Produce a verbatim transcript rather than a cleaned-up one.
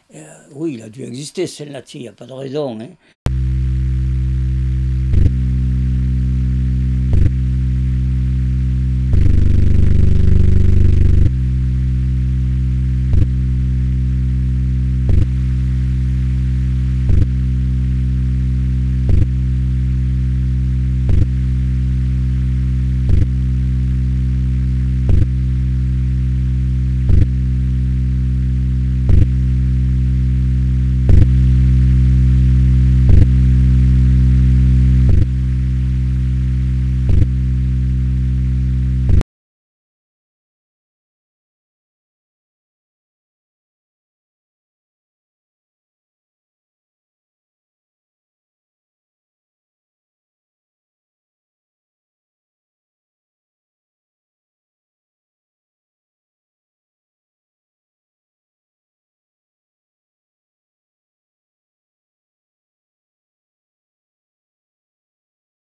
Euh, oui, il a dû exister, ce Selnati, il n'y a pas de raison, hein.